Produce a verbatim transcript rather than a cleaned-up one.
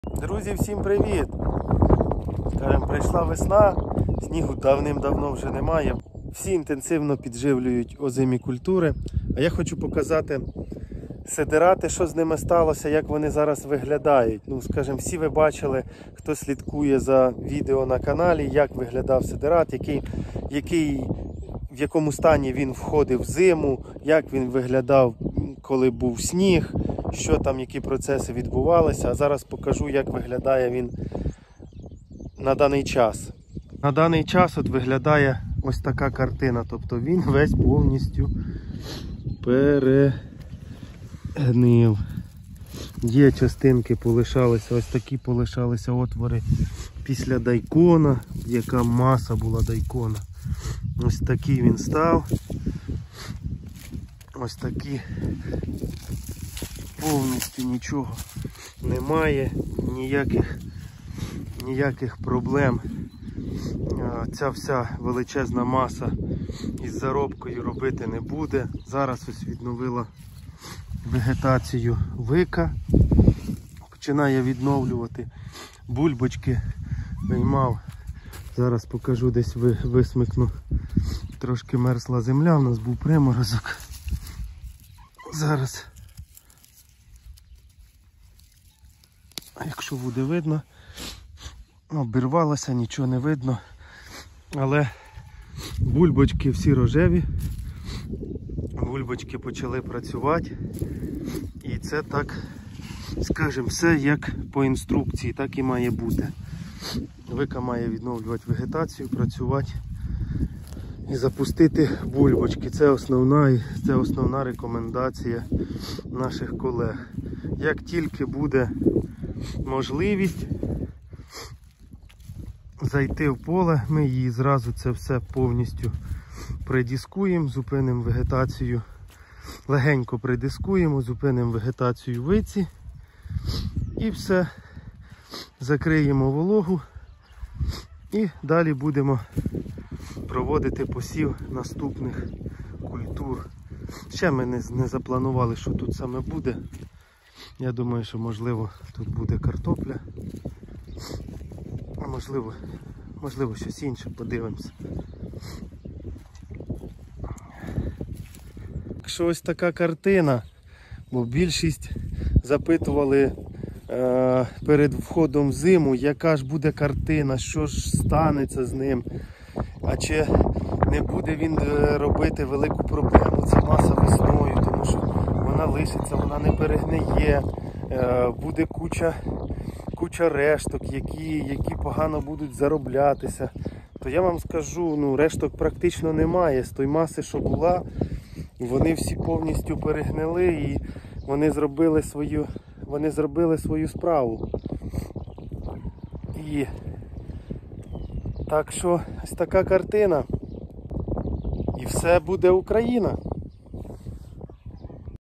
Друзі, всім привіт! Скажем, прийшла весна, снігу давним-давно вже немає. Всі інтенсивно підживлюють озимі культури. А я хочу показати сидирати, що з ними сталося, як вони зараз виглядають. Ну, скажімо, всі ви бачили, хто слідкує за відео на каналі, як виглядав сидират, який, який, в якому стані він входив в зиму, як він виглядав, коли був сніг, що там, які процеси відбувалися. А зараз покажу, як виглядає він на даний час. На даний час от виглядає ось така картина. Тобто він весь повністю перегнив. Є частинки полишалися, ось такі полишалися отвори після дайкона, яка маса була дайкона. Ось такий він став. Ось такі. Повністю нічого немає, ніяких, ніяких проблем. Ця вся величезна маса із заробкою робити не буде. Зараз ось відновила вегетацію вика, починає відновлювати. Бульбочки виймав. Зараз покажу, десь висмикну. Трошки мерзла земля, у нас був приморозок. Зараз. Якщо буде видно, обірвалося, нічого не видно, але бульбочки всі рожеві, бульбочки почали працювати, і це так, скажімо, все як по інструкції, так і має бути. Вика має відновлювати вегетацію, працювати і запустити бульбочки. Це основна, це основна рекомендація наших колег. Як тільки буде можливість зайти в поле, ми її зразу це все повністю придискуємо, зупинимо вегетацію, легенько придискуємо, зупинимо вегетацію виці і все, закриємо вологу і далі будемо проводити посів наступних культур. Ще ми не, не запланували, що тут саме буде. Я думаю, що можливо тут буде картопля, а можливо, можливо щось інше, подивимося. Якщо ось така картина, бо більшість запитували е, перед входом в зиму, яка ж буде картина, що ж станеться з ним, а чи не буде він робити велику проблему, ця маса весною, тому що вона лишиться, вона не перегниє, буде куча, куча решток, які, які погано будуть зароблятися. То я вам скажу, ну, решток практично немає. З той маси, що була, вони всі повністю перегнили і вони зробили свою, вони зробили свою справу. І так що ось така картина. І все буде Україна.